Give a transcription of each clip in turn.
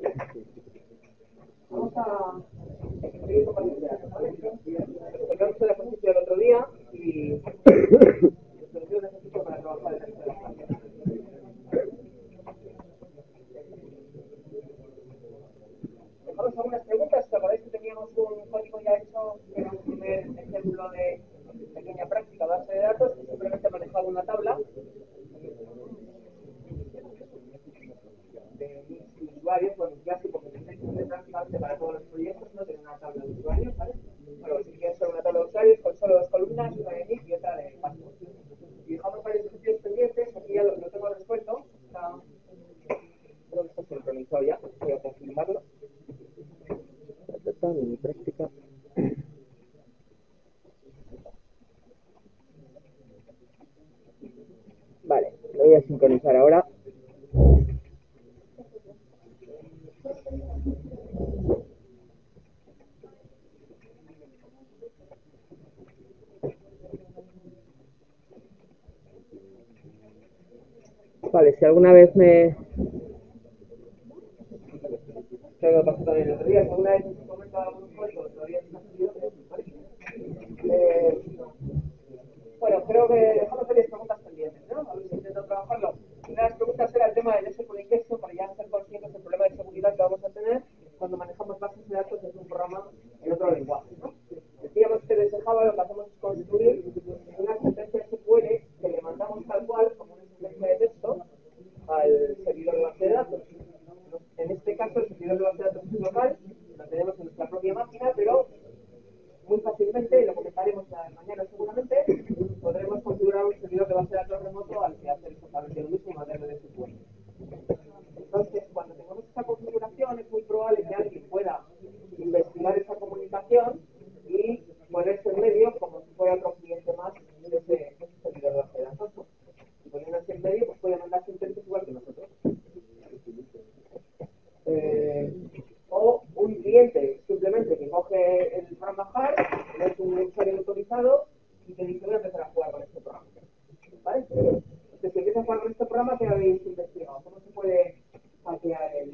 Vamos a seguir con varias ideas, ¿vale? Tocamos el ejercicio del otro día y es un ejercicio para trabajar en esta clase. Dejamos algunas preguntas. ¿Os acordáis que teníamos un código ya hecho? Era un primer ejemplo de pequeña práctica base de datos que simplemente manejaba una tabla de usuarios, bueno, un clásico que tenéis prácticamente para todos los proyectos, no tiene una tabla de usuarios, ¿vale? Bueno, si quieres solo una tabla de usuarios con solo dos columnas, una de nick y otra de password. Y dejamos varios ejercicios pendientes, aquí ya lo tengo resuelto, creo que está sincronizado ya, voy a confirmarlo. Mi práctica. Vale, lo voy a sincronizar ahora. Vale, si alguna vez me... Creo que pasó también el otro día, si alguna vez os comenta algún código todavía no ha salido, bueno, creo que dejamos varias preguntas pendientes, ¿no? A ver si intento trabajarlo. Una de las preguntas era el tema del SQL Injection, para ya ser conscientes del problema de seguridad que vamos a tener cuando manejamos bases de datos desde un programa en otro lenguaje, ¿no? Decíamos que desde Java lo que hacemos es construir una sentencia SQL que le mandamos tal cual, como una sentencia de texto, al servidor de base de datos. En este caso, el servidor de base de datos es local, lo tenemos en nuestra propia máquina, pero muy fácilmente, lo comentaremos mañana seguramente, podremos configurar un servidor de base de datos remoto al que hacer exactamente lo mismo y mandarle de SQL. Entonces, cuando tengamos esta configuración, es muy probable que alguien pueda investigar esa comunicación y ponerse en medio como si fuera otro cliente más de ese servidor de base de datos. Y poniéndose en medio, pues puede mandar sentencias igual que nosotros. O un cliente simplemente que coge el programa HAR, es un usuario autorizado y te dice voy a empezar a jugar con este programa. ¿Vale? Entonces, si empiezas a jugar con este programa, ¿qué habéis investigado? ¿Cómo se puede hackear el...?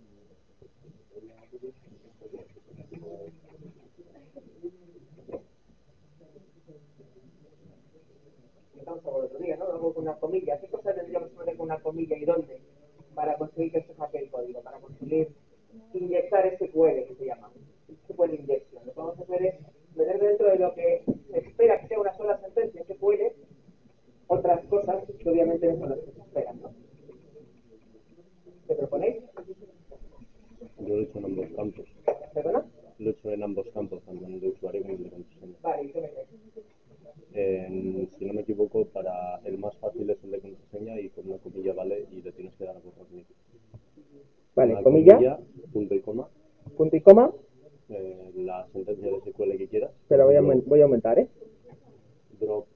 Estamos hablando el otro día, ¿no? Luego con una comilla. ¿Qué cosa tendríamos que poner con una comilla y dónde? Para conseguir que se hackee el código, para conseguir inyectar SQL, que se llama. SQL Injection. Lo que vamos a hacer es meter dentro de lo que se espera que sea una sola sentencia SQL otras cosas que obviamente no son las que se esperan, ¿no? ¿Qué proponéis? Yo lo he hecho en ambos campos. ¿Perdona? Lo he hecho en ambos campos, tanto en el de usuario como en el de contraseña. Vale, ¿y qué me crees? Si no me equivoco, para el más fácil es el de contraseña y con una comilla vale y le tienes que dar a borrar nick. Vale, Una comilla, punto y coma, punto y coma, la sentencia de SQL que quieras. pero voy a aumentar, ¿eh? Drop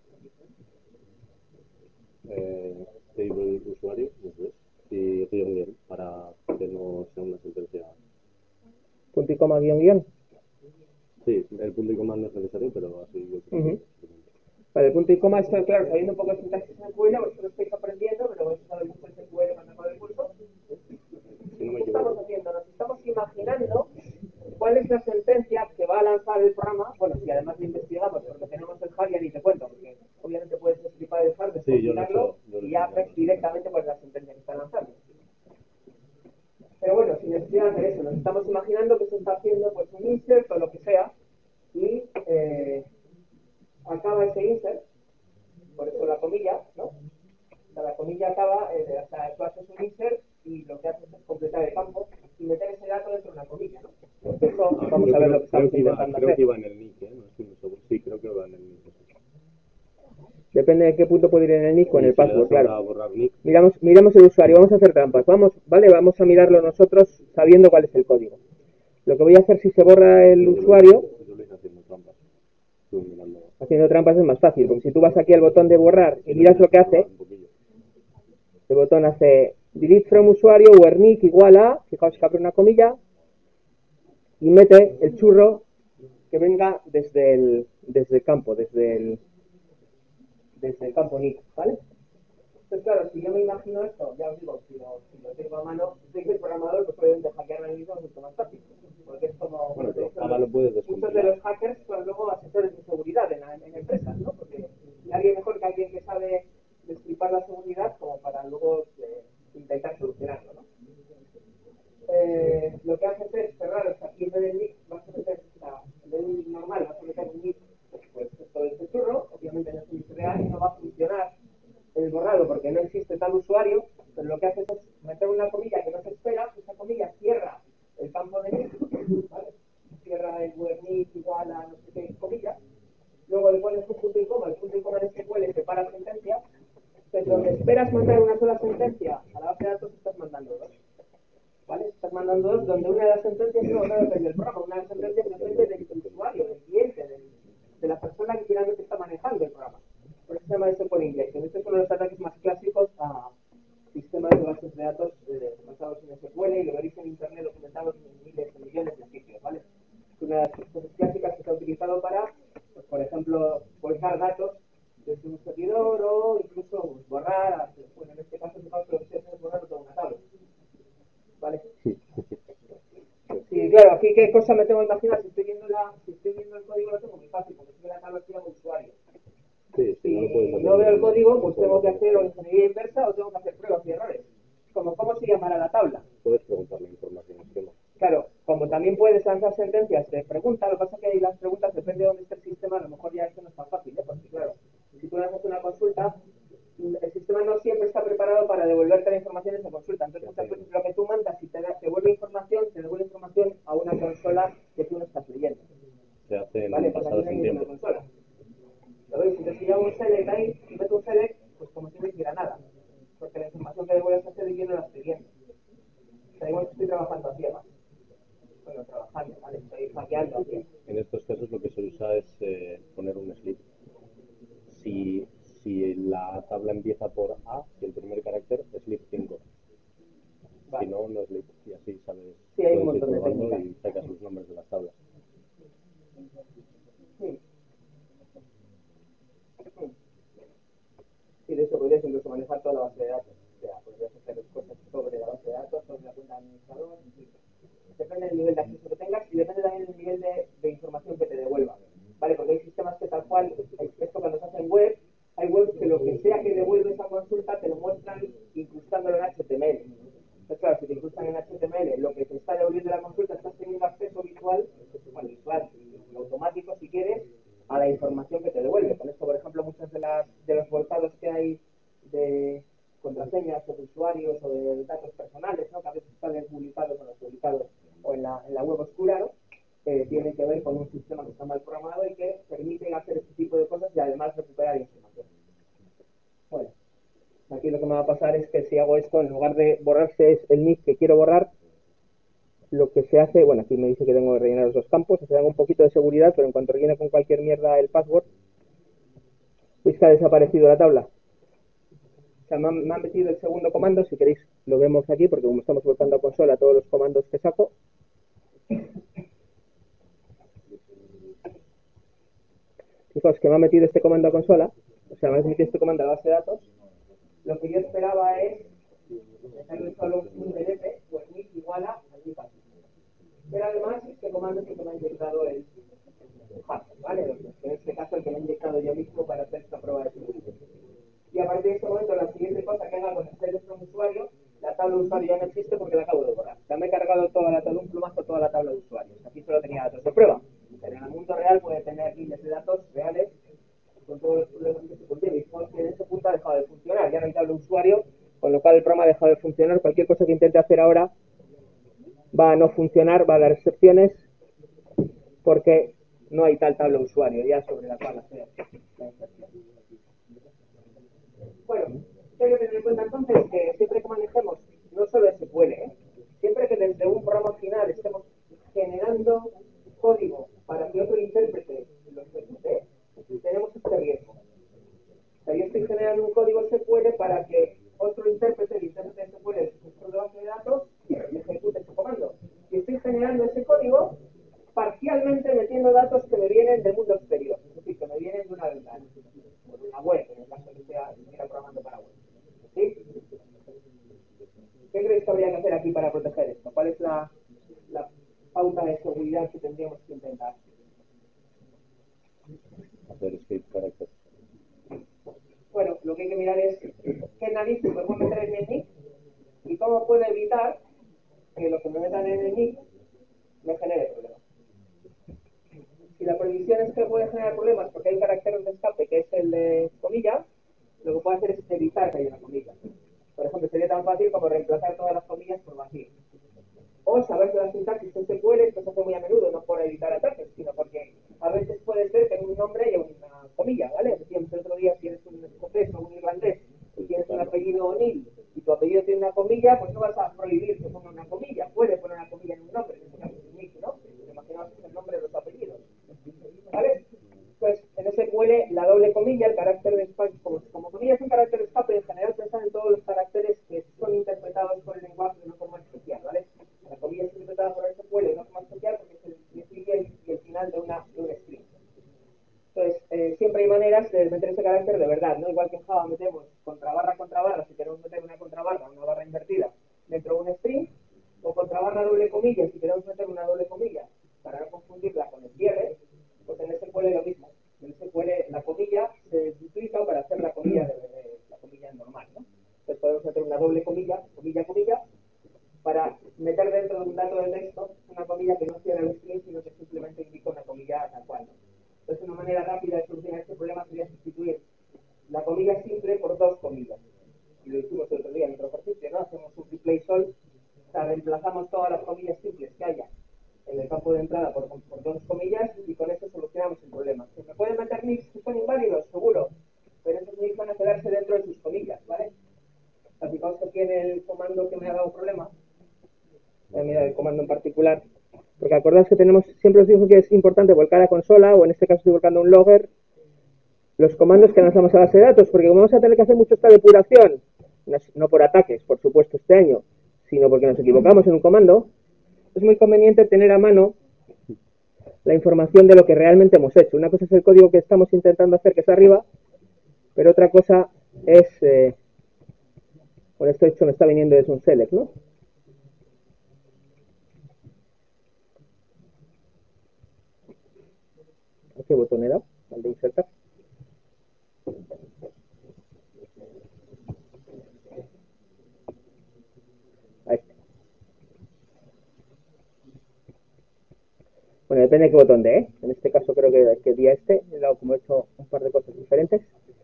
table usuario, eso es, y guión guión, para que no sea una sentencia. Punto y coma, guión, guión. Sí, el punto y coma no es necesario, pero así yo creo que Vale, el punto y coma, esto, claro, sabiendo un poco de sintaxis SQL, vosotros lo estáis aprendiendo, pero vais a saber mucho SQL cuando acabe el curso. si no me ¿Qué estamos equivoco. haciendo? Nos estamos imaginando cuál es la sentencia que va a lanzar el programa. Bueno, si además lo investigamos, porque tenemos el hard, ya ni te cuento, porque obviamente puedes destripar el hard, Sí, yo descompilarlo y ya ves directamente cuál es la sentencia que está lanzando. Pero bueno, sin necesidad de hacer eso, nos estamos imaginando que se está haciendo pues un insert o lo que sea y acaba ese insert, por eso la comilla, ¿no? O sea, la comilla acaba, o sea, tú haces un insert y lo que haces es completar el campo y meter ese dato dentro de una comilla, ¿no? Eso vamos a ver lo que estamos intentando hacer. Creo que iba en el nick, no estoy muy seguro. Sí, creo que va en el nick. Depende de qué punto puede ir en el nick o en el password, claro. A borrar nick. Miramos el usuario, vamos a hacer trampas. Vamos, ¿vale? Vamos a mirarlo nosotros sabiendo cuál es el código. Lo que voy a hacer si se borra el usuario... Yo lo hice haciendo trampas. Haciendo trampas es más fácil, porque si tú vas aquí al botón de borrar y miras lo que hace, el botón hace delete from usuario where nick igual a, fijaos que abre una comilla, y mete el churro que venga desde el campo, desde el campo nick, ¿vale? Entonces, claro, si yo me imagino esto, ya os digo, si lo tengo a mano, soy el programador, pues obviamente hackearme mismo es mucho más fácil. Porque es como Bueno, pero Java lo puedes muchos de descompilar. los hackers son luego asesores de seguridad en empresas, ¿no? Porque nadie mejor que alguien que sabe destripar la seguridad como para luego intentar solucionarlo, ¿no? Lo que haces es cerrar, o sea, aquí en vez del nick vas a meter, en vez de un nick normal, vas a meter un nick, pues todo este churro, obviamente no es un nick real y no va a funcionar el borrado porque no existe tal usuario, pero lo que haces es meter una comilla que no se espera, esa comilla cierra el campo de nick, ¿vale? Cierra el web nick igual a no sé qué comilla, luego le pones un punto y coma, el punto y coma de SQL separa sentencias, que donde esperas mandar una sola sentencia a la base de datos estás mandando dos. ¿Vale? Estás mandando dos, donde una de las sentencias no depende del programa, una de las sentencias depende del usuario, del cliente, de la persona que finalmente está manejando el programa. Por eso se llama SQL Injection. Este es uno de los ataques más clásicos a sistemas de bases de datos basados en SQL y lo veréis en internet documentados en miles de millones de sitios, ¿vale? Es una de las cosas clásicas que se ha utilizado para, pues, por ejemplo, volcar datos desde un servidor o incluso borrar, bueno, en este caso lo que se hace es borrar toda una tabla. ¿Vale? Sí, claro, aquí qué cosa me tengo que imaginar, si estoy viendo el código lo tengo muy fácil, porque si la tabla llama usuario. Sí, si no lo puedes Si hacer no veo el mirando. código, pues tengo que hacer o ingeniería inversa o tengo que hacer pruebas y errores. Como cómo se llamará la tabla. Puedes preguntarle información esquema. Claro, como también puedes lanzar sentencias de pregunta, lo que pasa es que ahí las preguntas depende de dónde esté el sistema, a lo mejor ya esto no es tan fácil, ¿eh? Porque claro, si tú lanzas una consulta, el sistema no siempre está preparado para devolverte la información de esa consulta. Entonces, muchas veces lo que tú mandas, si te devuelve información, te devuelve información a una consola que tú no estás leyendo. Se hacen ¿Vale? Pues aquí basados no hay en ninguna tiempo. consola. ¿Lo veis? Entonces, si yo hago un select ahí, si meto un select, pues como si no hiciera nada. Porque la información que devuelve esa select yo no la estoy viendo. O sea, igual estoy trabajando a ciegas. Bueno, trabajando, ¿vale? Estoy hackeando a ciegas. En estos casos lo que se usa es poner un sleep. Si, si la tabla empieza por A, si el primer carácter, sleep 5. Si Vale. no, no sleep. Y así sabes, Sí, hay un puedes ir montón de probando técnicas. y sacas los nombres de las tablas. Sí. Sí, de hecho podrías incluso manejar toda la base de datos. O sea, podrías hacer cosas sobre la base de datos, sobre la cuenta de administrador, en fin. Depende del nivel de acceso que tengas y depende también del nivel de información que te devuelva. ¿Vale? Porque hay sistemas que tal cual, esto cuando se hace en web, hay webs que lo que sea que devuelve esa consulta te lo muestran incrustándolo en HTML. Entonces, claro, si te incrustan en HTML, lo que te está devolviendo la consulta, estás teniendo acceso visual, bueno, visual y automático si quieres, a la información que te devuelve. Con esto, por ejemplo, muchos de los volcados que hay de contraseñas o de usuarios o de datos personales, ¿no? Que a veces salen publicados o no publicados o en la web oscura, ¿no? Tienen que ver con un sistema que está mal programado y que permite hacer este tipo de cosas y además recuperar información. Bueno, aquí lo que me va a pasar es que si hago esto, en lugar de borrarse el nick que quiero borrar, lo que se hace, bueno, aquí me dice que tengo que rellenar los dos campos, se da un poquito de seguridad, pero en cuanto rellene con cualquier mierda el password, pues que ha desaparecido la tabla. O sea, me han metido el segundo comando, si queréis lo vemos aquí, porque como estamos volcando a consola todos los comandos que saco. Fijaos que me ha metido este comando a consola, o sea, me ha metido este comando a la base de datos. Lo que yo esperaba es meterle solo un DLP, pues nick igual a aquí fácil. Pero además este comando es el que me ha inyectado el hacker, ¿vale? En este caso el que me he inyectado yo mismo para hacer esta prueba de seguridad. Y a partir de este momento la siguiente cosa que haga con el teléfono de usuario, la tabla de usuario ya no existe porque la acabo de borrar. Ya me he cargado toda la tabla, un plumazo toda la tabla de usuarios. Aquí solo tenía datos de prueba. Pero en el mundo real puede tener miles de datos reales con todos los problemas que se contiene. Y en ese punto ha dejado de funcionar. Ya no hay tabla de usuario, con lo cual el programa ha dejado de funcionar. Cualquier cosa que intente hacer ahora va a no funcionar, va a dar excepciones porque no hay tal tabla de usuario ya sobre la cual hacer la inserción. Bueno, hay que tener en cuenta entonces que siempre que manejemos, no solo SQL, siempre que desde un programa final estemos generando código para que otro intérprete lo ejecute, tenemos este riesgo. O sea, yo estoy generando un código SQL para que otro intérprete, el intérprete SQL, el gestor de base de datos, ejecute ese comando. Y estoy generando ese código parcialmente metiendo datos que me vienen del mundo exterior, es decir, que me vienen de una ventana, o de una web, en el caso que sea, estuviera programando para web. ¿Sí? ¿Qué creéis que habría que hacer aquí para proteger esto? ¿Cuál es la pauta de seguridad que tendríamos que intentar. Hacer script character. Bueno, lo que hay que mirar es qué narices podemos meter en el nick y cómo puedo evitar que lo que me metan en el nick me genere problemas. Si la prohibición es que puede generar problemas porque hay un carácter de escape que es el de comilla, lo que puedo hacer es evitar que haya una comilla. Por ejemplo, sería tan fácil como reemplazar todas las comillas por vacío. O saber que la sintaxis en SQL esto se hace muy a menudo, no por evitar ataques, sino porque a veces puede ser que en un nombre haya una comilla, ¿vale? Decíamos el otro día, si eres un escocés o un irlandés y tienes un apellido O'Neill y tu apellido tiene una comilla, pues no vas a prohibir que ponga una comilla. Puede poner una comilla en un nombre, en este caso es un nick, ¿no? Imaginamos que es el nombre de los apellidos, ¿vale? Pues en SQL la doble comilla, el carácter de escape, como comilla es un carácter de escape, en general pensar en todos los caracteres que son interpretados por el lenguaje de una forma especial, ¿vale? La comilla es interpretada por SQL de una forma especial porque es el principio y el final de un string. Entonces, siempre hay maneras de meter ese carácter de verdad, ¿no? Igual que en Java metemos contra barra, si queremos meter una contrabarra, una barra invertida, dentro de un string, o contrabarra doble comilla, si queremos meter una doble comilla, para no confundirla con el cierre, pues en SQL lo mismo. En SQL la comilla se utiliza para hacer la comilla normal, ¿no? Entonces podemos meter una doble comilla, comilla, comilla, para meter dentro de un dato de texto una comilla que no cierra el string, sino que simplemente indica una comilla tal cual, ¿no? Entonces, una manera rápida de solucionar este problema sería sustituir la comilla simple por dos comillas. Y lo hicimos el otro día en otro ejercicio, ¿no? Hacemos un replace all, o sea, reemplazamos todas las comillas simples que haya en el campo de entrada por dos comillas y con eso solucionamos el problema. ¿Se me pueden meter nicks que son inválidos? Seguro, pero esos nicks van a quedarse dentro de sus comillas, ¿vale? Fijaos que aquí en el comando que me ha dado problema, voy a mirar el comando en particular, porque acordaos que siempre os digo que es importante volcar a consola, o en este caso estoy volcando un logger, los comandos que lanzamos a base de datos, porque como vamos a tener que hacer mucho esta depuración, no por ataques, por supuesto, este año, sino porque nos equivocamos en un comando, es muy conveniente tener a mano la información de lo que realmente hemos hecho. Una cosa es el código que estamos intentando hacer, que es arriba, pero otra cosa es, bueno, esto hecho me está viniendo desde un select, ¿no? ¿A qué botón era? Al de insertar. A este. Bueno, depende de qué botón de, ¿eh? En este caso creo que di a este, he dado como he hecho un par de cosas diferentes.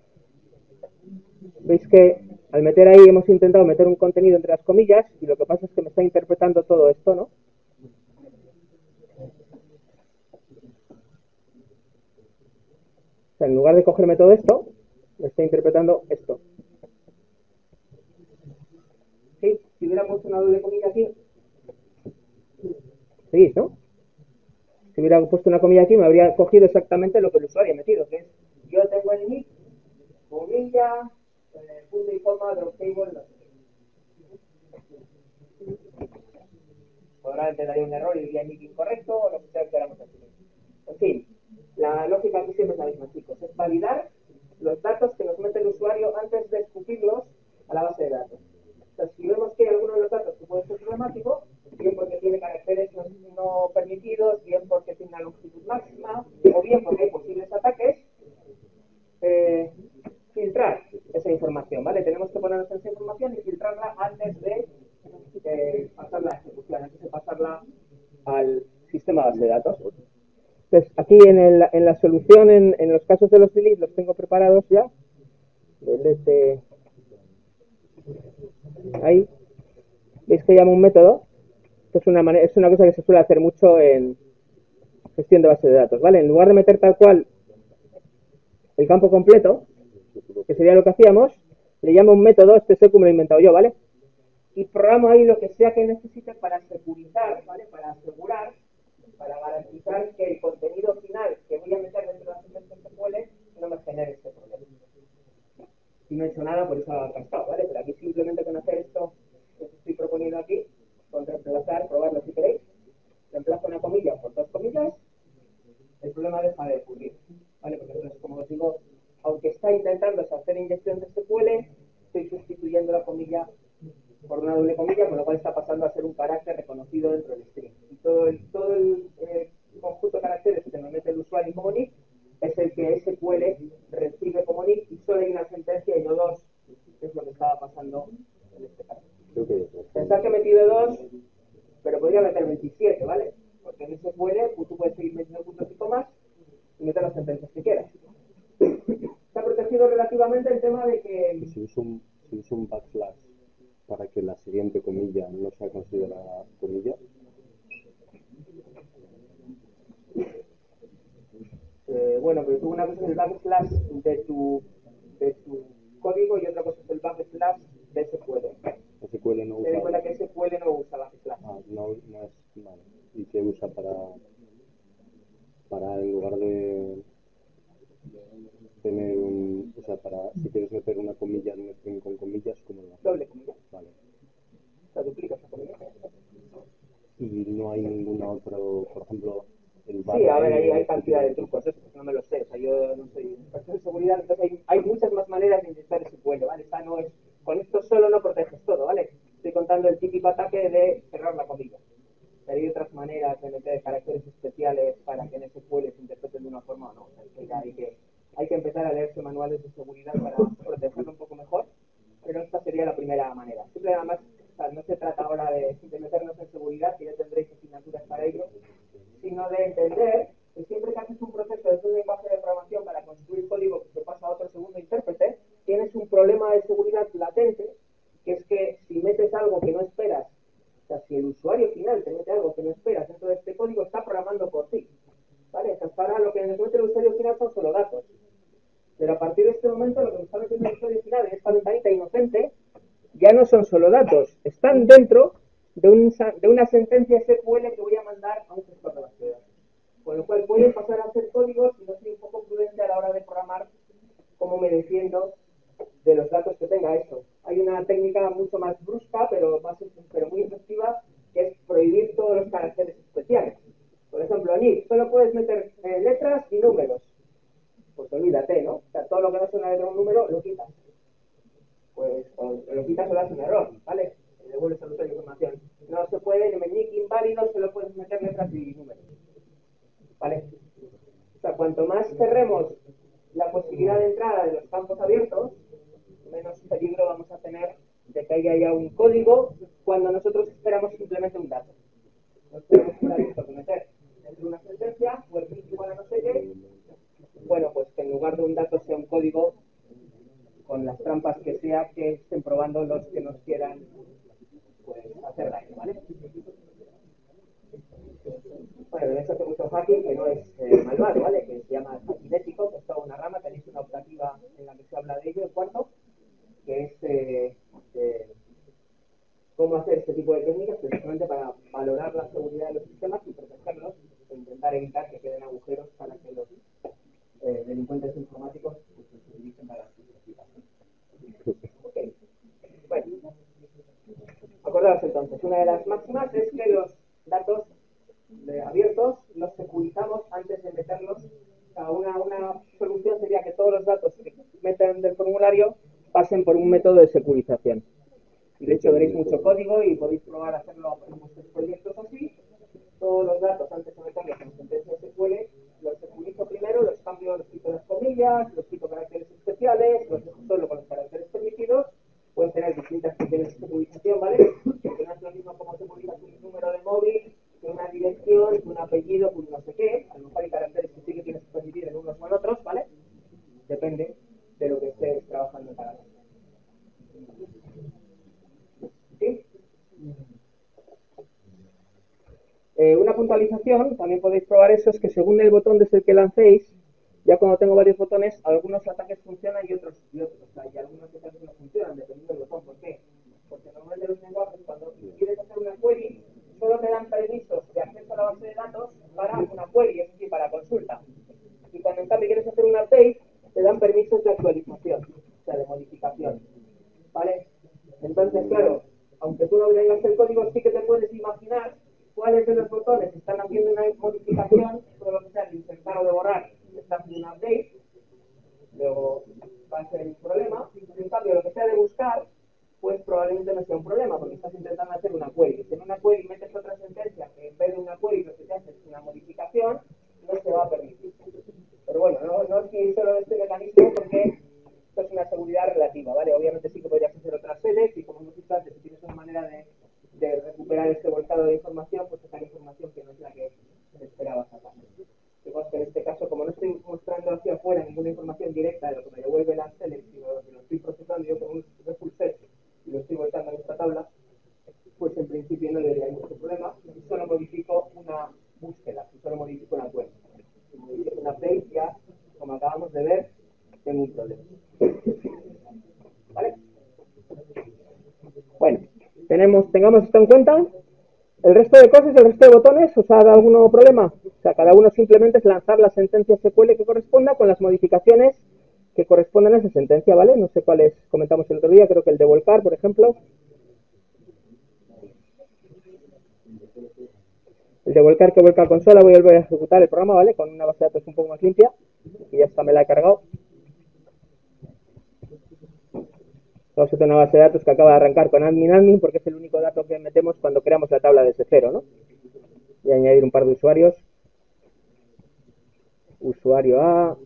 Veis que al meter ahí hemos intentado meter un contenido entre las comillas y lo que pasa es que me está interpretando todo esto, ¿no? O sea, en lugar de cogerme todo esto, me está interpretando esto. ¿Sí? Si hubiera puesto una doble comilla aquí, ¿seguís, no? Si hubiera puesto una comilla aquí, me habría cogido exactamente lo que el usuario ha metido, que es, yo tengo el nick, comilla, punto y coma, drop table, no sé qué. Probablemente daría un error y diría nick incorrecto, o lo que sea que queramos hacer. En fin, la lógica aquí siempre es la misma, chicos, es validar los datos que nos mete el usuario antes de escupirlos a la base de datos. Entonces, si vemos que hay alguno de los datos que puede ser problemático, bien porque tiene caracteres no permitidos, bien porque tiene una longitud máxima, o bien porque hay posibles ataques, filtrar esa información, ¿vale? Tenemos que ponernos esa información y filtrarla antes de pasarla a ejecución, antes de pasarla al sistema base de datos. Entonces, aquí en la solución, en los casos de los delete, los tengo preparados ya. Desde ahí, veis que llamo un método. Esto es una cosa que se suele hacer mucho en gestión de base de datos, ¿vale? En lugar de meter tal cual el campo completo, que sería lo que hacíamos, le llamo un método, este secu me lo he inventado yo, ¿vale? Y programo ahí lo que sea que necesite para securizar, ¿vale? Para asegurar, para garantizar que el contenido final que voy a meter dentro de la sentencia SQL no me genere este problema. Y no he hecho nada, por eso ha cascado, ¿vale? Pero aquí simplemente con hacer esto que os estoy proponiendo aquí, con reemplazar, probarlo si queréis, reemplazo una comilla por dos comillas, el problema deja de ocurrir, ¿vale? Porque entonces, como os digo, aunque está intentando hacer inyección de SQL, estoy sustituyendo la comilla por una doble comilla, con lo cual está pasando a ser un carácter reconocido dentro del string. Y todo todo el conjunto de caracteres que me mete el usuario como nick es el que SQL recibe como nick y solo hay una sentencia y no dos, que es lo que estaba pasando en este caso. Pensar que he metido dos, pero podría meter 27, ¿vale? Porque en SQL tú puedes seguir metiendo puntos y comas y meter las sentencias que quieras. Está protegido relativamente el tema de que... Si uso un backslash para que la siguiente comilla no sea considerada comilla. Bueno, pero tú una cosa es el backslash de tu código y otra cosa es el backslash de SQL. SQL no usa. Ten en cuenta que SQL no usa backslash. No es. Vale. ¿Y qué usa para en lugar de tener un. O sea, para si quieres meter una comilla en un string con comillas, ¿cómo lo haces? Doble comilla. Vale. O sea, duplicas la comilla. Y no hay ninguna otra, por ejemplo, el barra. Sí, a ver, hay cantidad de trucos, eso no me lo sé. O sea, yo no soy experto en seguridad, entonces hay muchas más maneras de inyectar SQL, ¿vale? Esta no es, con esto solo no proteges todo, ¿vale? Estoy contando el típico ataque de cerrar la comilla. Pero hay otras maneras de meter caracteres especiales para que en SQL se interpreten de una forma o no. O sea, hay que empezar a leerse manuales de seguridad para protegerlo un poco mejor, pero esta sería la primera manera. Simple, además, o sea, no se trata ahora de meternos en seguridad, que ya tendréis asignaturas para ello, sino de entender que siempre que haces un proceso desde un lenguaje de programación para construir código que se pasa a otro segundo intérprete, tienes un problema de seguridad latente, que es que si metes algo que no esperas, o sea, si el usuario final te mete algo que no esperas dentro de este código, está programando por ti. ¿Vale? O sea, para lo que nos mete el usuario final son solo datos. Pero a partir de este momento, lo que nos está metiendo el usuario final en esta ventanita inocente ya no son solo datos, están dentro de una sentencia SQL que voy a mandar a un gestor de base de datos. Con lo cual pueden pasar a ser códigos si no soy un poco prudente a la hora de programar cómo me defiendo de los datos que tenga esto. Hay una técnica mucho más brusca, pero muy efectiva, que es prohibir todos los caracteres especiales. Por ejemplo, en if solo puedes meter letras y números. Pues olvídate, ¿no? O sea, todo lo que no sea una letra o un número, lo quitas. Pues o lo quitas o das un error, ¿vale? Le devuelves al usuario información. No se puede, en el nick inválido solo puedes meter letras y números. ¿Vale? O sea, cuanto más cerremos la posibilidad de entrada de los campos abiertos, menos peligro vamos a tener de que haya ya un código cuando nosotros esperamos simplemente un dato. No esperamos un dato que meter dentro de una sentencia, o el igual a no sé qué. Bueno, pues que en lugar de un dato sea un código con las trampas que sea que estén probando los que nos quieran pues, hacer daño, ¿vale? Bueno, de hecho hace mucho hacking que no es malvado, ¿vale? Que se llama hacking ético, que es toda una rama, tenéis una optativa en la que se habla de ello, el cuarto, que es cómo hacer este tipo de técnicas precisamente para valorar la seguridad de los sistemas y protegerlos e intentar evitar que queden agujeros para que los delincuentes informáticos pues, se utilicen para sus aplicaciones. Okay. Bueno, acordaos entonces, una de las máximas es que los datos abiertos los securizamos antes de meterlos. O sea, una solución sería que todos los datos que meten del formulario pasen por un método de securización. Y de hecho veréis mucho código y podéis probar a hacerlo en vuestros proyectos así. Todos los datos antes de meterlos en sentencia SQL los securizo primero, los cambio, los quito las comillas, los quito caracteres especiales, los dejo solo con los caracteres permitidos. Pueden tener distintas funciones de securización, ¿vale? Porque no es lo mismo como securizas un número de móvil, que una dirección, que un apellido, que un no sé qué. A lo mejor hay caracteres que sí que tienes que permitir en unos o en otros, ¿vale? Depende de lo que estés trabajando en cada uno. ¿Sí? Una puntualización, también podéis probar eso, es que según el botón desde el que lancéis, ya cuando tengo varios botones, algunos ataques funcionan y otros. O sea, y algunos ataques no funcionan, dependiendo del botón. ¿Por qué? Porque normalmente los lenguajes, cuando quieres hacer una query, solo te dan permisos de acceso a la base de datos para una query, es decir, para consulta. Y cuando en cambio quieres hacer un update, te dan permisos de actualización, o sea, de modificación. ¿Vale? Entonces, claro, aunque tú no tengas el código, sí que te puedes imaginar cuáles de los botones están haciendo una modificación, todo lo que sea de insertar o de borrar, está haciendo un update, luego va a ser un problema. En cambio, lo que sea de buscar, pues probablemente no sea un problema, porque estás intentando hacer una query. Si en una query metes otra sentencia, que en vez de una query lo que te hace una modificación, no se va a permitir. Pero bueno, no es solo este mecanismo porque esto es una seguridad relativa, ¿vale? Obviamente sí que podrías hacer otras selects y como hemos dicho antes, si tienes una manera de recuperar este volcado de información, pues sacar información que no es la que esperabas sacar. Digamos que en este caso, como no estoy mostrando hacia afuera ninguna información directa de lo que me devuelve la select, sino que lo estoy procesando yo con un result set y lo estoy volcando en esta tabla, pues en principio no debería haber mucho problema. Si solo modifico una búsqueda, si solo modifico una cuenta. Si modifico una update, ya, como acabamos de ver, tengo un problema. ¿Vale? Bueno, tengamos esto en cuenta. El resto de cosas, el resto de botones, ¿os ha dado algún problema? O sea, cada uno simplemente es lanzar la sentencia SQL que corresponda con las modificaciones que correspondan a esa sentencia, ¿vale? No sé cuáles comentamos el otro día, creo que el de volcar, por ejemplo. El de volcar que vuelca consola, voy a volver a ejecutar el programa, ¿vale? Con una base de datos un poco más limpia. Y ya está, me la he cargado. Vamos a tener una base de datos que acaba de arrancar con admin, porque es el único dato que metemos cuando creamos la tabla desde cero, ¿no? Y añadir un par de usuarios. Usuario A,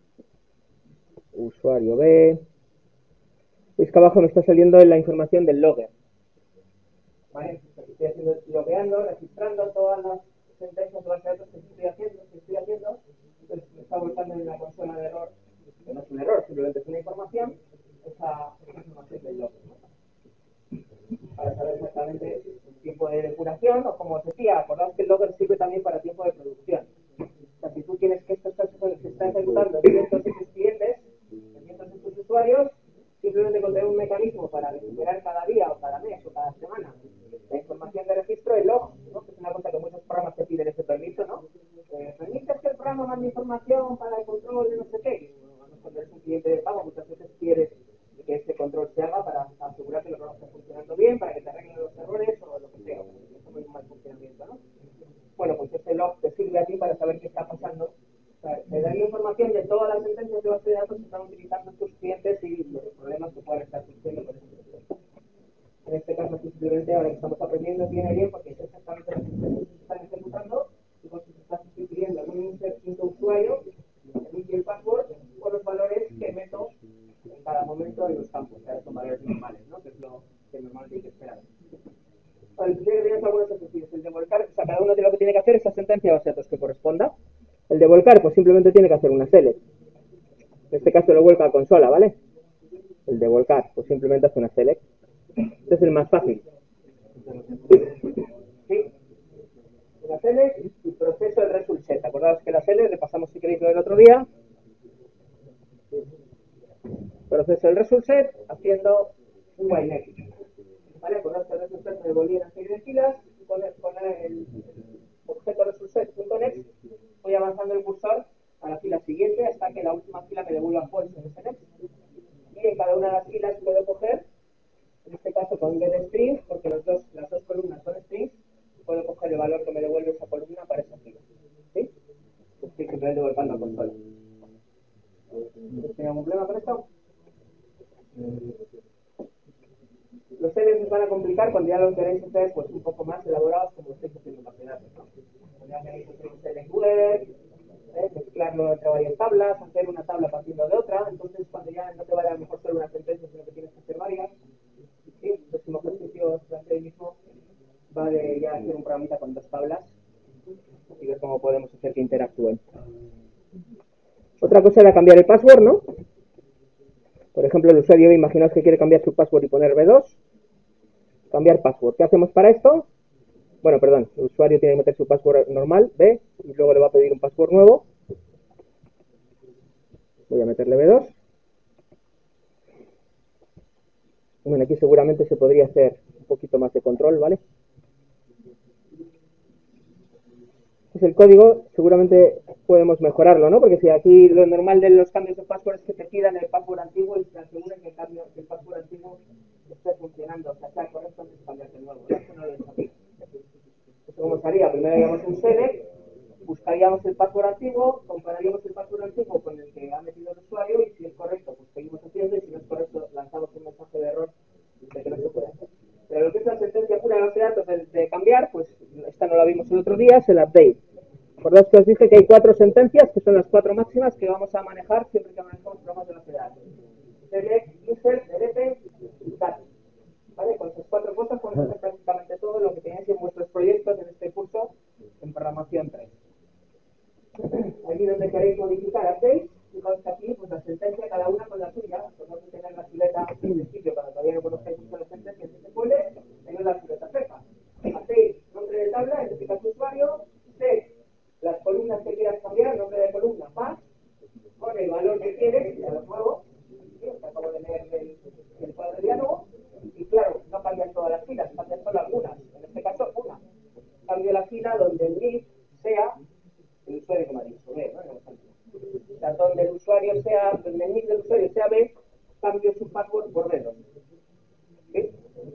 usuario B. Veis que abajo me está saliendo la información del logger. ¿Vale? Estoy logueando, registrando todas las sentencias de base de datos que estoy haciendo. Entonces me está volcando en la consola de error, que no es un error, simplemente es una información, esa información del logger, ¿no? Para saber exactamente el tiempo de depuración, o como os decía, acordaos que el logger sirve también para tiempo de producción. O sea, si tú tienes que esto se está ejecutando en cientos de tus clientes, en cientos de tus usuarios, simplemente con tener un mecanismo para recuperar cada día o cada mes o cada semana la información de registro, el log, ¿no? Que es una cosa que muchos programas te piden ese permiso, ¿no? Permites que el programa mande información para el control de no sé qué. Cuando eres un cliente de pago, muchas veces quieres que este control se haga para asegurar que el programa está funcionando bien, para que te arreglen los errores o lo que sea, porque es un mal funcionamiento, ¿no? Bueno, pues ese log te sirve a ti para saber qué está pasando. O sea, te daría información de todas las sentencias de base de datos que están utilizando tus clientes y los problemas que puedan estar surgiendo con ese sistema. En este caso, simplemente ahora que estamos aprendiendo, viene bien porque es exactamente las sentencias que se están ejecutando y pues se está sustituyendo algún insert usuario, el ID y el password, por los valores que meto en cada momento en los campos, que son valores normales, ¿no? Que es lo que normalmente hay que esperar. Tenemos algunos ejercicios. El de volcar, o sea, cada uno de lo que tiene que hacer es esa sentencia de base de datos que corresponda. El de volcar, pues simplemente tiene que hacer una select. En este caso lo vuelca a consola, ¿vale? El de volcar, pues simplemente hace una select. Este es el más fácil. ¿Sí? La select y proceso de result set. Acordaos que la select, repasamos si queréis lo del otro día. Proceso del result set haciendo un while next. ¿Vale? Acordaos que el result set me devolvía una serie de filas y con el objeto resultset.next voy avanzando el cursor a la fila siguiente hasta que la última fila me devuelva false en ese next. Y en cada una de las filas puedo coger, en este caso con getStrings, porque las dos columnas son strings, puedo coger el valor que me devuelve esa columna para esa fila. ¿Sí? Estoy simplemente volcando a consola. ¿Tiene algún problema con esto? Los series se van a complicar cuando ya los queréis hacer pues, un poco más elaborados como estáis haciendo en base de datos, ¿no? Cuando ya queréis hacer un select web, mezclarlo entre varias tablas, hacer una tabla partiendo de otra, entonces cuando ya no te vale a lo mejor solo una sentencia, sino que tienes que hacer varias, ¿sí? El próximo ejercicio durante el mismo va de ya hacer un programita con dos tablas y ver cómo podemos hacer que interactúen. Otra cosa era cambiar el password, ¿no? Por ejemplo, el usuario, imaginaos que quiere cambiar su password y poner B2. Cambiar password. ¿Qué hacemos para esto? Bueno, perdón, el usuario tiene que meter su password normal, B, y luego le va a pedir un password nuevo. Voy a meterle B2. Bueno, aquí seguramente se podría hacer un poquito más de control, ¿vale? Este es el código, seguramente podemos mejorarlo, ¿no? Porque si aquí lo normal de los cambios de password es que te pidan el password antiguo y se aseguren que el password antiguo esté funcionando, o sea, sea correcto antes de cambiarte el nuevo. Esto no lo he hecho aquí. Esto como estaría, primero haríamos un select, buscaríamos el password antiguo, compararíamos el password antiguo con el que ha metido el usuario y si es correcto, pues seguimos haciendo y si no es correcto, lanzamos un mensaje de error de que no se puede hacer. Pero lo que es la sentencia pura de base de datos de cambiar, pues esta no la vimos el otro día, es el update. Acordaos que os dije que hay 4 sentencias, que son las 4 máximas que vamos a manejar siempre que manejemos programas de base de datos. Select, insert, delete y cat. ¿Vale? Con esas 4 cosas podemos hacer prácticamente todo lo que tenéis en vuestros proyectos en este curso en programación 3. Aquí donde queréis modificar, hacéis, fijaos que aquí, pues la sentencia cada una con la suya, pues no tener la chuleta en el sitio, cuando todavía no conozcáis mucho las sentencias que se puede, tenéis la chuleta seca. Hacéis nombre de tabla, identificáis usuario, set las columnas que quieras cambiar, nombre de columna, más, con el valor que quieres, ya lo nuevo, acabo de leer el cuadro de diálogo, y claro, no cambian todas las filas, cambian solo algunas, en este caso una. Cambio la fila donde el list sea el usuario que me ha dicho B, ¿no? O sea, donde el usuario sea, donde el nick del usuario sea B, cambio su password por B2. ¿Sí?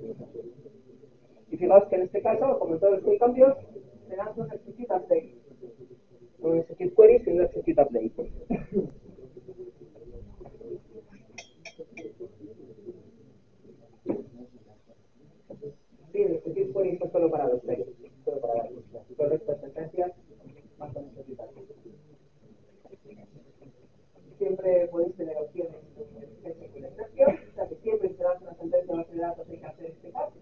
Y fijaos que en este caso, como en todos los cambios, serán un execute update. No un execute query, sino un execute update. Sí, el execute query es solo para los queries, solo para las búsquedas. Todo el resto de sentencias van con execute update. Siempre podéis tener opciones de excepción, o sea que siempre que das una sentencia base de datos hay que hacer este caso.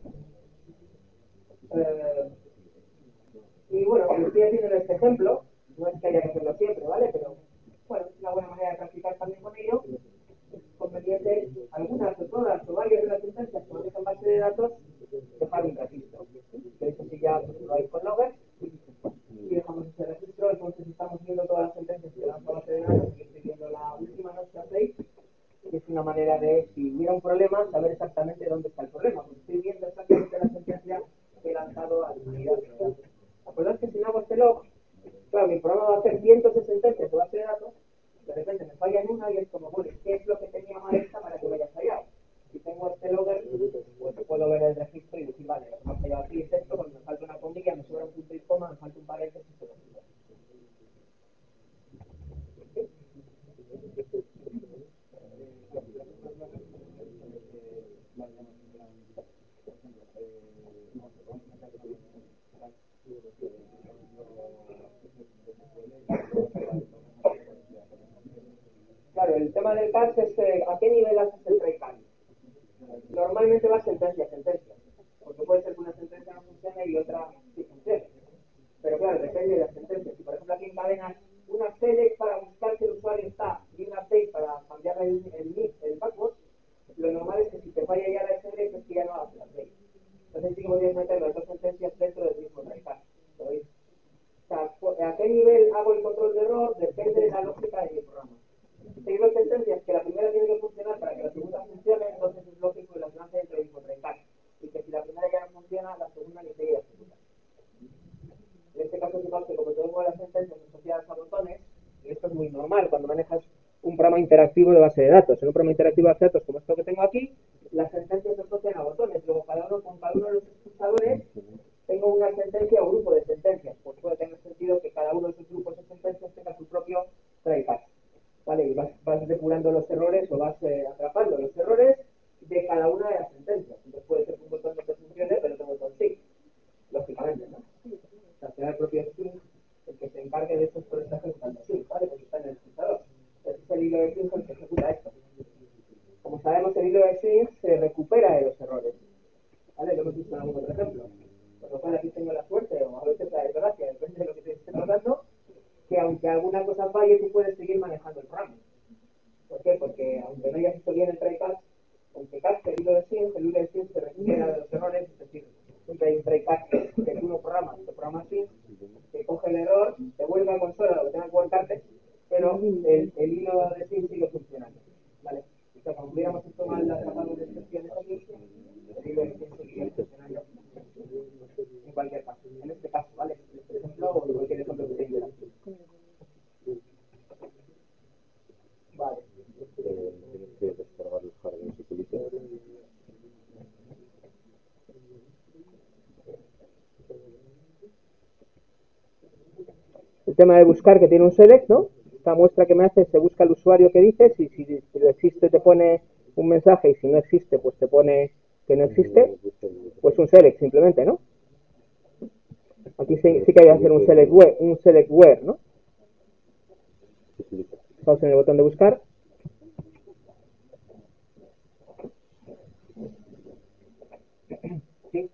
Y bueno, como estoy haciendo en este ejemplo, no es que haya que hacerlo siempre, ¿vale? Pero bueno, es una buena manera de practicar también con ello. Es conveniente algunas o todas o varias de las sentencias que manejan base de datos dejar un registro. De hecho, si ya pues, lo vais con Logger y dejamos ese registro, entonces estamos viendo todas las sentencias que dan a base de datos y estoy viendo la última noche update, que es una manera de, si hubiera un problema, saber exactamente dónde está el problema, porque estoy viendo exactamente la sentencia que he lanzado a la unidad. Acordad que si no hago este log, claro, mi programa va a hacer cientos de sentencias de base de datos, de repente me falla en una y es como, bueno, ¿qué es lo que tenía mal esta para que me haya fallado? Si tengo este logger, pues puedo ver el registro y decir, vale, lo que me ha fallado aquí es esto, porque me falta una comilla, me sobra un punto y coma, me falta un paréntesis, todo eso. Claro, el tema del catch es a qué nivel haces el try catch. Normalmente va sentencia a sentencia, porque puede ser que una sentencia no funcione y otra sí funcione. Pero claro, depende de la sentencia. Si por ejemplo aquí encadenas una select para buscar si el usuario está y una update para cambiar el password, lo normal es que si te falla ya la select es que ya no hagas la update. Entonces sí que podrías meter las dos sentencias dentro del mismo try catch. ¿Veis? O sea, a qué nivel hago el control de error depende de la lógica de mi programa. Si hay dos sentencias que la primera tiene que funcionar para que la segunda funcione, entonces es lógico que las lance dentro del mismo try catch. Y que si la primera ya no funciona, la segunda ni siquiera ejecuta. En este caso, fijaos que como tengo las sentencias asociadas a botones, y esto es muy normal cuando manejas un programa interactivo de base de datos. En un programa interactivo de base de datos como esto que tengo aquí, las sentencias se asocian a botones. Luego, con cada uno de los expulsadores, tengo una sentencia o grupo de sentencias. Pues puede tener sentido que cada uno de esos grupos de sentencias tenga su propio try catch. ¿Vale? Y vas depurando los errores o vas atrapando los errores de cada una de las sentencias. Entonces puede ser que un botón no te funcione, pero otro botón sí. Lógicamente, ¿no? O sea, será el propio string el que se encargue de estos procesos tanto así, ¿vale? Porque está en el expulsador. Entonces es el hilo de string el que ejecuta esto. Como sabemos, el hilo de string se recupera de los errores. ¿Vale? Lo hemos visto en algún otro ejemplo. Por lo cual aquí tengo la suerte, o a veces la desgracia, depende de lo que te esté pasando, que aunque alguna cosa falle, tú puedes seguir manejando el programa. ¿Por qué? Porque aunque no hayas hecho bien el try catch, aunque catche el hilo de string se recupera de los errores, es decir, siempre hay un try catch que tú no programas, te programas así, que coge el error, te vuelve a consola lo que tenga que volcarte, pero el hilo de string sigue funcionando. ¿Vale? O sea, como hubiéramos hecho mal las capas de excepciones aquí, el hilo de string seguiría funcionando en cualquier caso. En este caso, ¿vale? Este ejemplo o cualquier ejemplo que tenga. Vale. Tienes que descargar el Jardín Security. El tema de buscar que tiene un select, ¿no? Esta muestra que me hace se busca el usuario que dices y si lo existe te pone un mensaje y si no existe pues te pone que no existe, pues un select simplemente, ¿no? Aquí sí que hay que hacer un select where, ¿no? Pausa en el botón de buscar. ¿Sí?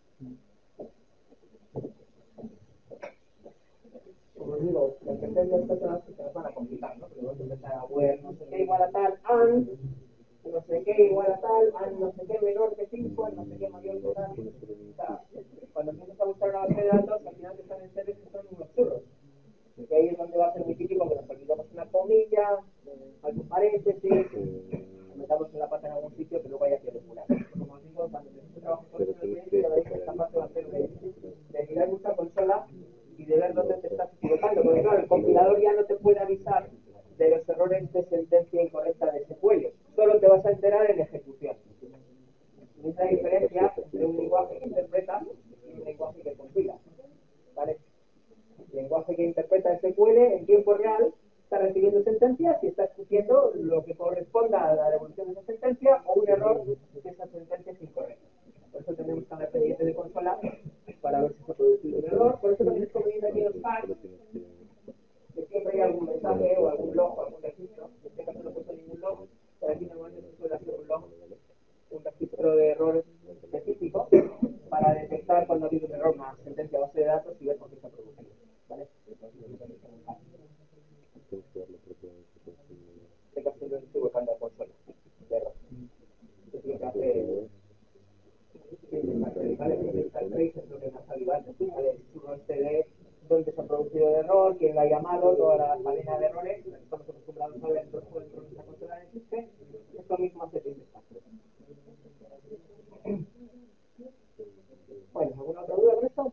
Como os digo, las sentencias personas que se nos van a complicar, ¿no? Porque vamos a empezar a where no sé qué igual a tal, and, no sé qué igual a tal, and no sé qué menor que 5, no sé qué mayor que tal. O sea, cuando empiezas a buscar una base de datos, al final te salen series que son unos churros. Porque ahí es donde va a ser muy típico que nos olvidamos una comilla, algún paréntesis, metamos en la pata en algún sitio que luego haya que depurar. Como os digo, cuando empecéis a trabajar con el proyecto, ya veis que esta parte va a ser de mirar mucha consola y de ver dónde te estás equivocando. Porque claro, el compilador ya no te puede avisar de los errores de sentencia incorrecta de SQL. Solo te vas a enterar en ejecución. ¿Veis la diferencia entre un lenguaje que interpreta y un lenguaje que compila? ¿Vale? El lenguaje que interpreta SQL en tiempo real está recibiendo sentencias y está escupiendo lo que corresponda a la devolución de esa sentencia o un error que esa sentencia es incorrecta. Por eso tenemos que estar pendiente de consola para ver si se ha producido un error. Por eso también es conveniente aquí los hacks, que siempre hay algún mensaje o algún log o algún registro. En este caso no he puesto ningún log, pero aquí normalmente se suele hacer un log, un registro de error específico para detectar cuando ha habido un error, una sentencia base de datos y ver por qué se ha producido. ¿Vale? Este caso lo estoy buscando a consola de error. Es lo que hace ¿vale? El trace es lo que nos ayuda antes, ¿vale? El churro este de dónde se ha producido el error, quién lo ha llamado, toda la cadena de errores, estamos acostumbrados a ver dentro de nuestra consola de existe, esto mismo hace que bueno, ¿alguna otra duda con esto?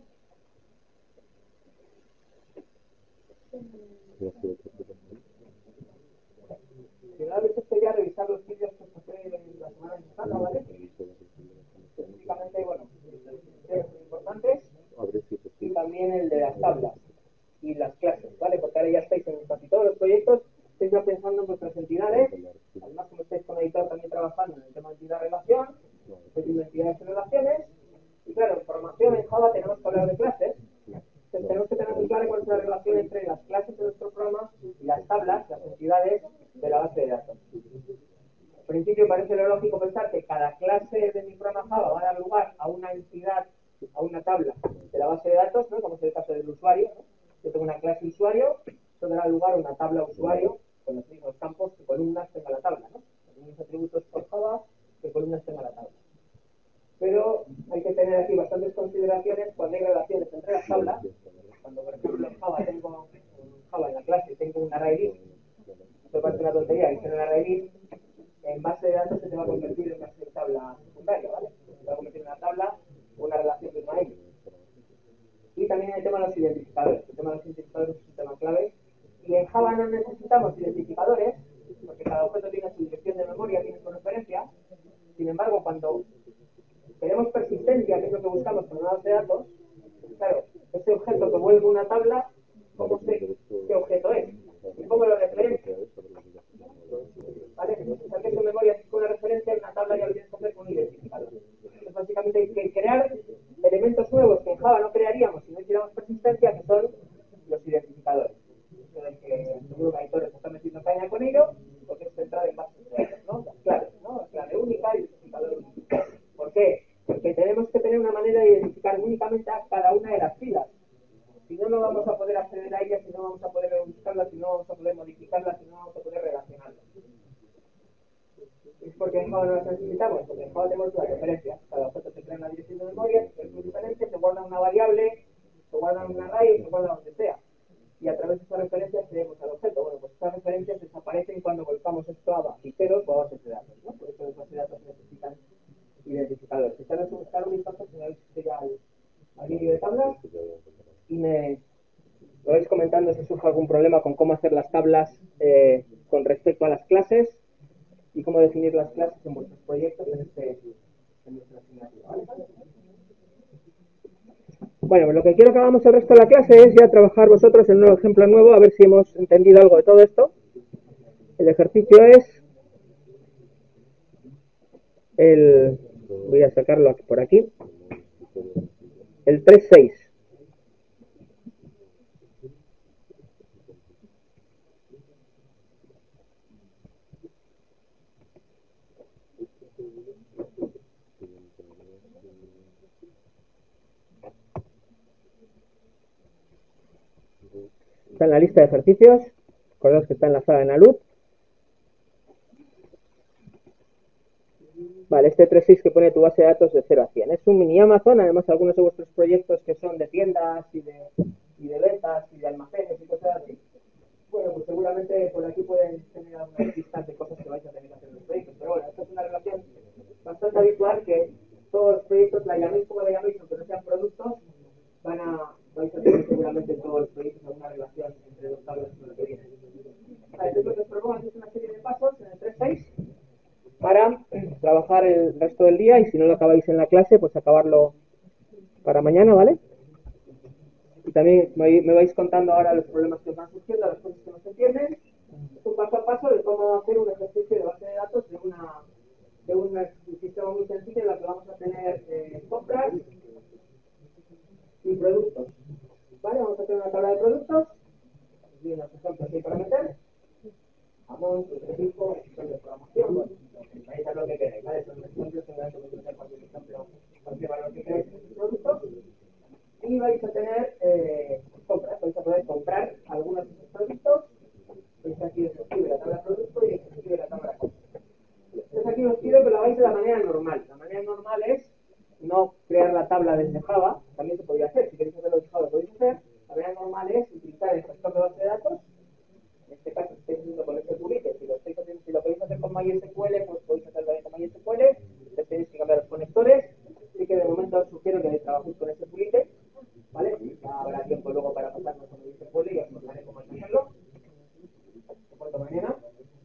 Si no habéis hecho ya, revisar los vídeos que os pasé la semana pasada, ¿vale? Específicamente, bueno, son importantes y también el de las tablas y las clases, ¿vale? Porque ahora ya estáis en casi todos los proyectos, estáis ya pensando en vuestras entidades, además como estáis con editor también trabajando en el tema de entidad-relación, estáis viendo entidades y relaciones, y claro, en formación en Java tenemos que hablar de clases, entonces tenemos que tener muy claro cuál es la relación entre las clases de nuestro programa y las tablas, las entidades de la base de datos. En principio parece lo lógico pensar que cada clase de mi programa Java va a dar lugar a una entidad, a una tabla de la base de datos, ¿no? Como es el caso del usuario, ¿no? Yo tengo una clase usuario, eso dará lugar a una tabla usuario con los mismos campos que columnas tenga la tabla, ¿no? Los mismos atributos por Java que columnas tenga la tabla. Pero hay que tener aquí bastantes consideraciones cuando hay relaciones entre las tablas. Cuando, por ejemplo, en Java en la clase tengo un array list, esto parece una tontería, y en el array list en base de datos se te va a convertir en una tabla secundaria, ¿vale? Se va a convertir en una tabla o una relación de una N. Y también el tema de los identificadores. El tema de los identificadores es un tema clave. Y en Java no necesitamos identificadores, porque cada objeto tiene su dirección de memoria, tiene su referencia. Sin embargo, cuando tenemos persistencia, que es lo que buscamos con una base de datos, claro, ese objeto que vuelve una tabla, ¿cómo sé qué objeto es? ¿Y cómo lo referencia? ¿Vale? Entonces, al que su memoria con una referencia en una tabla ya lo tienes que hacer con un identificador. Entonces, básicamente hay que crear elementos nuevos que en Java no crearíamos si no hiciéramos persistencia, que son los identificadores. Eso del que seguro que Aitor se está metiendo caña con ello, porque es central en bases de datos, ¿no? Las claves, ¿no? La clave única, identificador único. ¿Por qué? Porque tenemos que tener una manera de identificar únicamente a cada una de las filas. Si no, no vamos a poder acceder a ellas, si no vamos a poder buscarlas, si no vamos a poder modificarlas, si no vamos a poder relacionarlas. ¿Es porque en Java no las necesitamos? Porque en Java tenemos las referencias. Cada objeto se crea una dirección de memoria, es muy diferente, se guarda una variable, se guarda en un array, se guarda donde sea. Y a través de esas referencias creemos al objeto. Bueno, pues esas referencias desaparecen cuando volcamos esto a ficheros o a bases de datos, ¿no? Por eso las bases de datos necesitan identificadores. Echaros un buscar un vistazo si no habéis visto ya al vídeo de tablas y me vais comentando si surge algún problema con cómo hacer las tablas con respecto a las clases y cómo definir las clases en vuestros proyectos en nuestra asignatura, ¿vale? Bueno, pues lo que quiero que hagamos el resto de la clase es ya trabajar vosotros en un ejemplo nuevo, a ver si hemos entendido algo de todo esto. El ejercicio es voy a sacarlo por aquí, el 3.6. Está en la lista de ejercicios. Acordaos que está enlazada en Alud. Vale, este 3.6 que pone tu base de datos de 0 a 100. Es un mini Amazon, además algunos de vuestros proyectos que son de tiendas y de ventas y de almacenes y cosas así. Bueno, pues seguramente por aquí pueden tener algunas listas de cosas que vais a tener que hacer en los proyectos. Pero bueno, esta es una relación bastante habitual que todos los proyectos, la llaméis como la llaméis, aunque no sean productos, vais a tener seguramente todos los proyectos alguna relación entre dos tablas con lo que viene. Vale, entonces lo que os propongo aquí es una serie de pasos en el 3.6 para trabajar el resto del día y si no lo acabáis en la clase, pues acabarlo para mañana, ¿vale? Y también me vais contando ahora los problemas que os van surgiendo, las cosas que no se entienden. Es un paso a paso de cómo hacer un ejercicio de base de datos de un sistema muy sencillo en el que vamos a tener compras y productos. ¿Vale? Vamos a hacer una tabla de productos y unos ejemplos ahí para meter. Amount, tipo, de programación, bueno, ahí está lo que queráis, ¿vale? Son ejemplos, seguramente podéis meter cualquier ejemplo, cualquier valor que queráis en sus productos. Y vais a tener compras, vais a poder comprar algunos de esos productos. Veis aquí os escribe la tabla de producto y os escribe la tabla de compra. Entonces aquí os pido que lo hagáis de la manera normal. La manera normal es no crear la tabla desde Java, también se podría hacer, si queréis hacerlo desde Java lo podéis hacer. La manera normal es utilizar el gestor de base de datos. En este caso estáis haciendo con SQLite, si lo podéis hacer con MySQL, pues podéis hacerlo con MySQL, entonces tenéis que cambiar los conectores, así que de momento os sugiero que trabajéis con SQLite, ¿vale? Ya habrá tiempo luego para pasarnos con MySQL y os contaré cómo hacerlo, por mañana.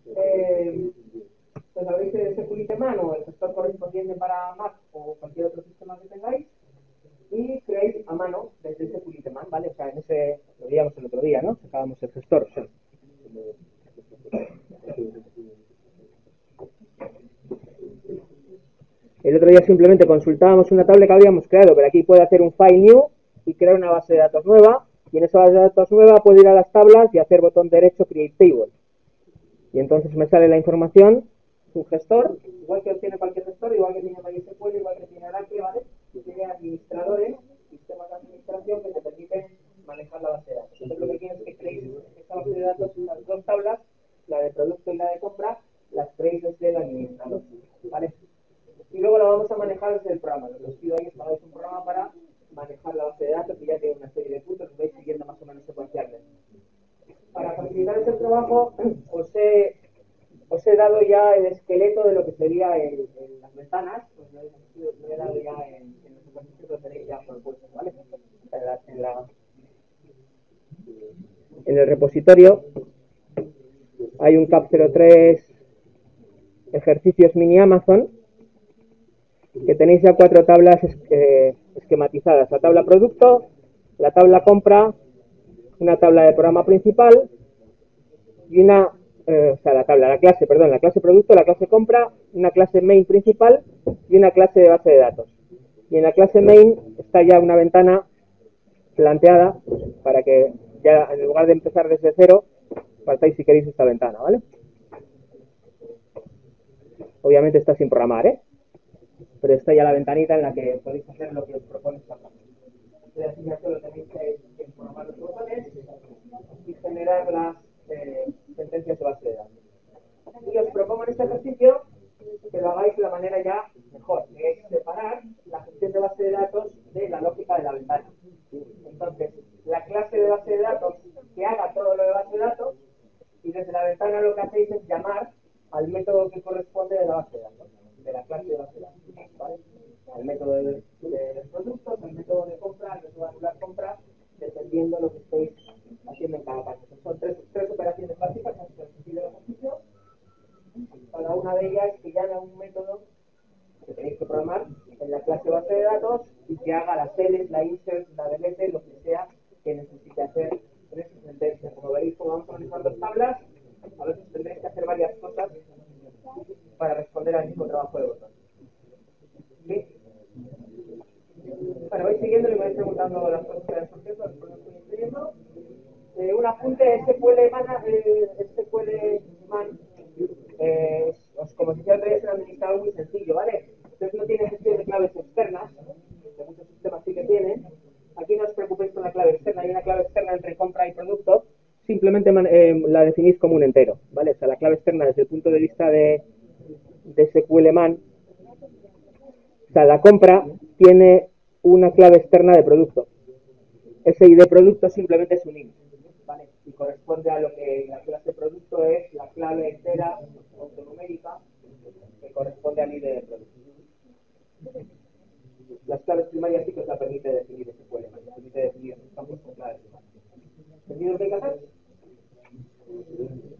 Pues habréis el SQLite Man o el gestor correspondiente para Mac o cualquier otro sistema que tengáis y creáis a mano desde el SQLite Man, ¿vale? O sea, en ese, lo veíamos el otro día, ¿no? Sacábamos el gestor, o sea, el otro día simplemente consultábamos una tabla que habíamos creado, pero aquí puede hacer un file new y crear una base de datos nueva, y en esa base de datos nueva puedo ir a las tablas y hacer botón derecho create table. Y entonces me sale la información, un gestor, igual que tiene cualquier gestor, igual que tiene MySQL, igual que tiene Oracle, ¿vale? Y tiene administradores, sistemas de administración que te permiten manejar la base de datos. Entonces lo que quiero es que creéis esta base de datos, las dos tablas, la de producto y la de compra, las creéis desde el administrador, ¿vale? Y luego la vamos a manejar desde el programa. Lo que os pido ahí es que hagáis un programa para manejar la base de datos que ya tiene una serie de puntos que vais siguiendo más o menos secuencialmente. Para facilitar ese trabajo, os he dado ya el esqueleto de lo que sería las ventanas, pues lo he dado ya en los ejercicios, lo tenéis ya propuestos, ¿vale? En el repositorio hay un CAP03 ejercicios mini Amazon que tenéis ya 4 tablas esquematizadas. La tabla producto, la tabla compra, una tabla de programa principal y la clase producto, la clase compra, una clase main principal y una clase de base de datos. Y en la clase main está ya una ventana planteada para que ya en lugar de empezar desde cero, partáis si queréis esta ventana, ¿vale? Obviamente está sin programar, pero está ya la ventanita en la que podéis hacer lo que os propone esta clase. Así ya solo tenéis que programar los botones y generar las sentencias de base de datos. Y os propongo en este ejercicio que lo hagáis de la manera ya mejor, que es separar la gestión de base de datos de la lógica de la ventana. Entonces, la clase de base de datos que haga todo lo de base de datos y desde la ventana lo que hacéis es llamar al método que corresponde de la base de datos, de la clase de base de datos, ¿vale? Al método de los productos, al método de compra, al método de anular compra, dependiendo de lo que estéis haciendo en cada caso. Son tres operaciones básicas en el sentido del ejercicio. Cada una de ellas que llame a un método que tenéis que programar en la clase base de datos y que haga la select, la insert, la delete, lo que sea que necesite hacer en esa sentencia. Como veis, como vamos a manejar dos tablas, a veces tendréis que hacer varias cosas para responder al mismo trabajo de botón. ¿Sí? Bueno, vais siguiendo y me vais preguntando las cosas que van surgiendo, las cosas que estoy escribiendo. Un apunte, SQL Man, como si ya tenéis un administrador muy sencillo, ¿vale? Entonces no tiene gestión de claves externas, que muchos sistemas sí que tienen. Aquí no os preocupéis con la clave externa, hay una clave externa entre compra y producto, simplemente la definís como un entero, ¿vale? O sea, la clave externa desde el punto de vista de SQLman, o sea, la compra tiene una clave externa de producto. Ese ID de producto simplemente es un int, ¿vale? Y corresponde a lo que la clase producto es la clave entera autonumérica que corresponde al ID de producto. Las claves primarias sí que os la permite definir SQLman, permite definir campos con claves primarias. ¿Entendido lo que hay que hacer?